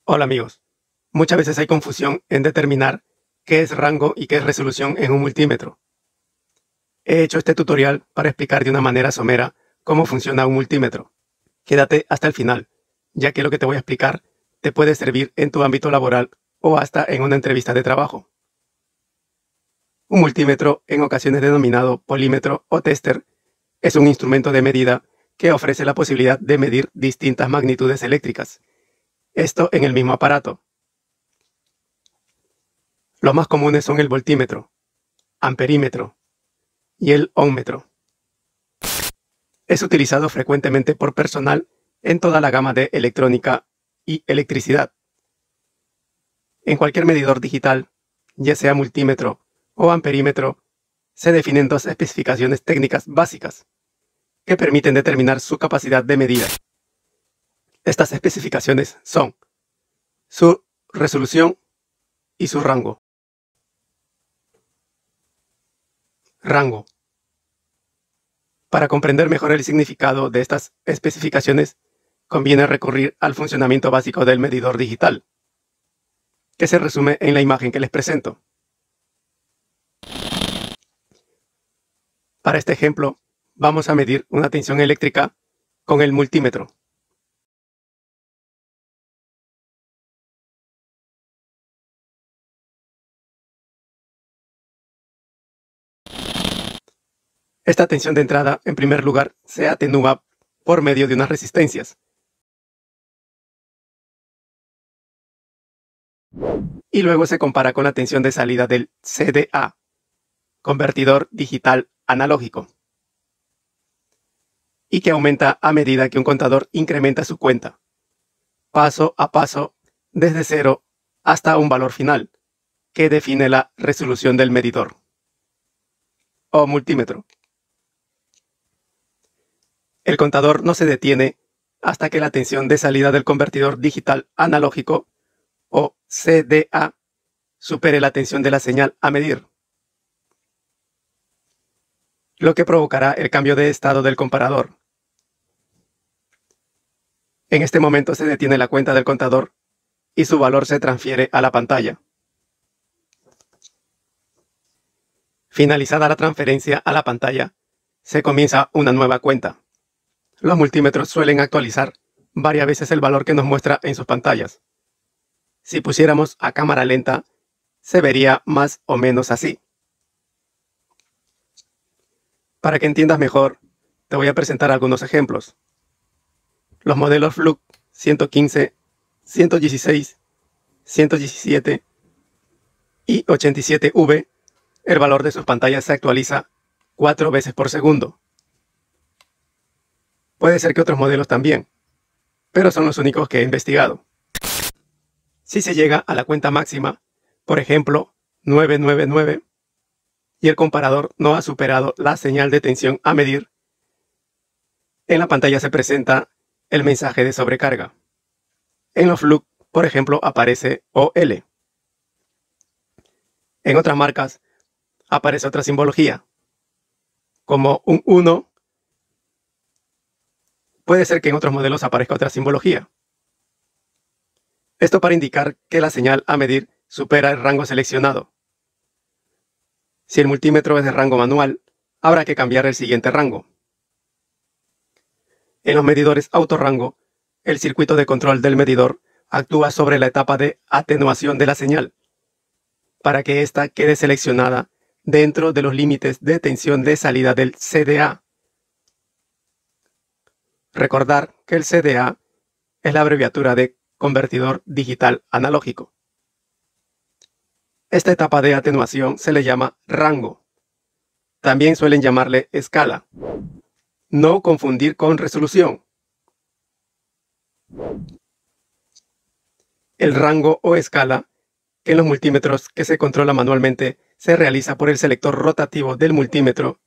Hola amigos, muchas veces hay confusión en determinar qué es rango y qué es resolución en un multímetro. He hecho este tutorial para explicar de una manera somera cómo funciona un multímetro. Quédate hasta el final, ya que lo que te voy a explicar te puede servir en tu ámbito laboral o hasta en una entrevista de trabajo. Un multímetro, en ocasiones denominado polímetro o tester, es un instrumento de medida que ofrece la posibilidad de medir distintas magnitudes eléctricas. Esto en el mismo aparato. Los más comunes son el voltímetro, amperímetro y el ómmetro. Es utilizado frecuentemente por personal en toda la gama de electrónica y electricidad. En cualquier medidor digital, ya sea multímetro o amperímetro, se definen dos especificaciones técnicas básicas que permiten determinar su capacidad de medida. Estas especificaciones son su resolución y su rango. Rango. Para comprender mejor el significado de estas especificaciones, conviene recurrir al funcionamiento básico del medidor digital, que se resume en la imagen que les presento. Para este ejemplo, vamos a medir una tensión eléctrica con el multímetro. Esta tensión de entrada, en primer lugar, se atenúa por medio de unas resistencias. Y luego se compara con la tensión de salida del CDA, convertidor digital analógico, y que aumenta a medida que un contador incrementa su cuenta, paso a paso, desde cero hasta un valor final, que define la resolución del medidor, o multímetro. El contador no se detiene hasta que la tensión de salida del convertidor digital analógico, o CDA, supere la tensión de la señal a medir, lo que provocará el cambio de estado del comparador. En este momento se detiene la cuenta del contador y su valor se transfiere a la pantalla. Finalizada la transferencia a la pantalla, se comienza una nueva cuenta. Los multímetros suelen actualizar varias veces el valor que nos muestra en sus pantallas. Si pusiéramos a cámara lenta, se vería más o menos así. Para que entiendas mejor, te voy a presentar algunos ejemplos. Los modelos Fluke 115, 116, 117 y 87V, el valor de sus pantallas se actualiza 4 veces por segundo. Puede ser que otros modelos también, pero son los únicos que he investigado. Si se llega a la cuenta máxima, por ejemplo 999, y el comparador no ha superado la señal de tensión a medir, en la pantalla se presenta el mensaje de sobrecarga. En los Fluke, por ejemplo, aparece OL. En otras marcas aparece otra simbología, como un 1. Puede ser que en otros modelos aparezca otra simbología. Esto para indicar que la señal a medir supera el rango seleccionado. Si el multímetro es de rango manual, habrá que cambiar el siguiente rango. En los medidores autorrango, el circuito de control del medidor actúa sobre la etapa de atenuación de la señal, para que ésta quede seleccionada dentro de los límites de tensión de salida del CDA. Recordar que el CDA es la abreviatura de convertidor digital analógico. Esta etapa de atenuación se le llama rango. También suelen llamarle escala. No confundir con resolución. El rango o escala, que en los multímetros que se controla manualmente se realiza por el selector rotativo del multímetro,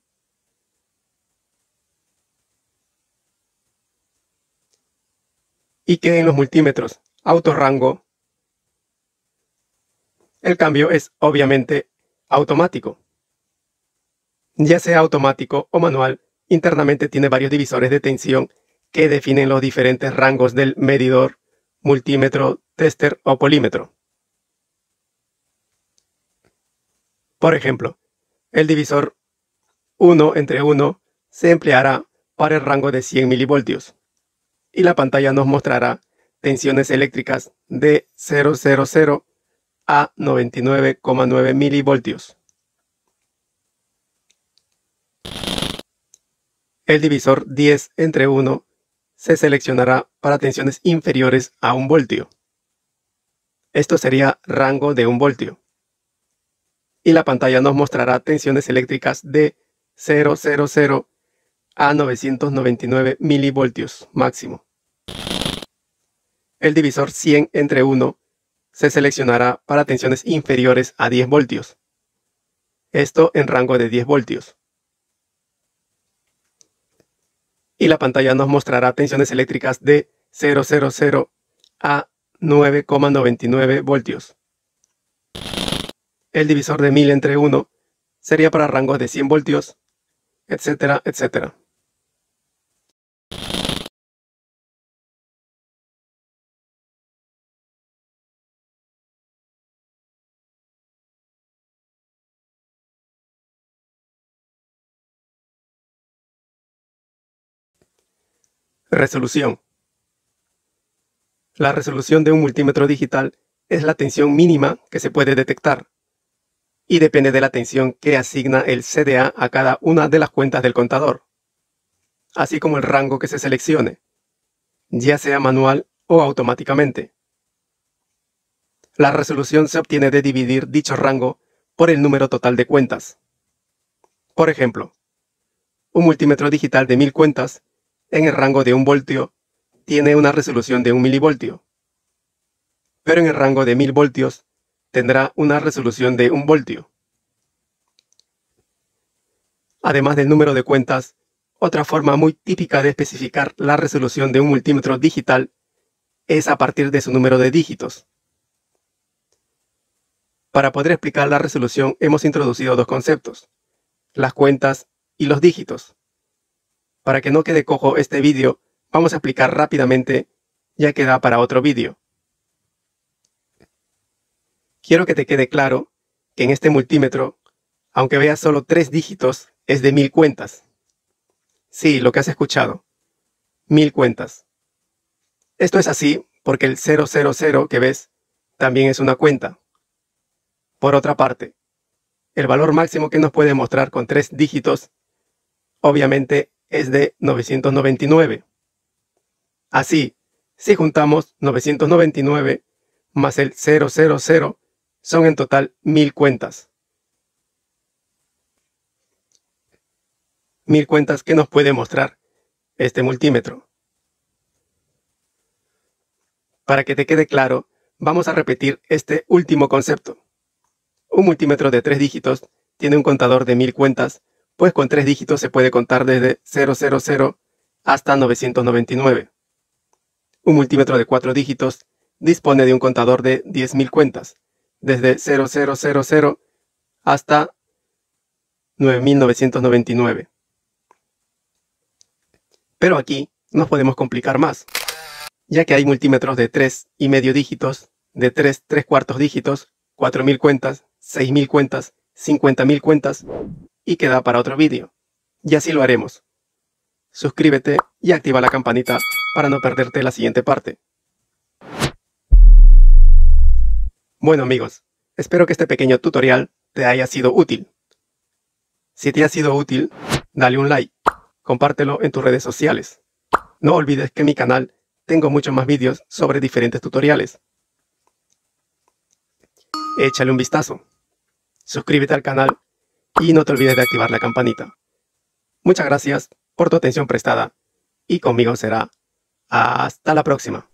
y que en los multímetros autorrango el cambio es obviamente automático. Ya sea automático o manual, internamente tiene varios divisores de tensión que definen los diferentes rangos del medidor, multímetro, tester o polímetro. Por ejemplo, el divisor 1/1 se empleará para el rango de 100 milivoltios y la pantalla nos mostrará tensiones eléctricas de 000 a 99,9 milivoltios. El divisor 10/1 se seleccionará para tensiones inferiores a 1 voltio. Esto sería rango de 1 voltio. Y la pantalla nos mostrará tensiones eléctricas de 000 a 999 milivoltios máximo. El divisor 100/1 se seleccionará para tensiones inferiores a 10 voltios. Esto en rango de 10 voltios. Y la pantalla nos mostrará tensiones eléctricas de 000 a 9,99 voltios. El divisor de 1000/1 sería para rangos de 100 voltios, etcétera, etcétera. Resolución. La resolución de un multímetro digital es la tensión mínima que se puede detectar y depende de la tensión que asigna el CDA a cada una de las cuentas del contador, así como el rango que se seleccione, ya sea manual o automáticamente. La resolución se obtiene de dividir dicho rango por el número total de cuentas. Por ejemplo, un multímetro digital de 1000 cuentas en el rango de 1 voltio tiene una resolución de 1 milivoltio, pero en el rango de 1000 voltios tendrá una resolución de 1 voltio. Además del número de cuentas, otra forma muy típica de especificar la resolución de un multímetro digital es a partir de su número de dígitos. Para poder explicar la resolución hemos introducido dos conceptos, las cuentas y los dígitos. Para que no quede cojo este vídeo, vamos a explicar rápidamente, ya que da para otro vídeo. Quiero que te quede claro que en este multímetro, aunque veas solo 3 dígitos, es de 1000 cuentas. Sí, lo que has escuchado. 1000 cuentas. Esto es así porque el 000 que ves también es una cuenta. Por otra parte, el valor máximo que nos puede mostrar con 3 dígitos, obviamente, es de 999. Así, si juntamos 999 más el 000, son en total 1000 cuentas. 1000 cuentas que nos puede mostrar este multímetro. Para que te quede claro, vamos a repetir este último concepto. Un multímetro de 3 dígitos tiene un contador de 1000 cuentas, pues con 3 dígitos se puede contar desde 000 hasta 999. Un multímetro de 4 dígitos dispone de un contador de 10.000 cuentas, desde 0000 hasta 9999. Pero aquí nos podemos complicar más, ya que hay multímetros de 3,5 dígitos, de 3/4 dígitos, 4000 cuentas, 6000 cuentas, 50.000 cuentas, y queda para otro vídeo. Y así lo haremos. Suscríbete y activa la campanita para no perderte la siguiente parte. Bueno amigos, espero que este pequeño tutorial te haya sido útil. Si te ha sido útil, dale un like, compártelo en tus redes sociales. No olvides que en mi canal tengo muchos más vídeos sobre diferentes tutoriales. Échale un vistazo. Suscríbete al canal y no te olvides de activar la campanita. Muchas gracias por tu atención prestada y conmigo será hasta la próxima.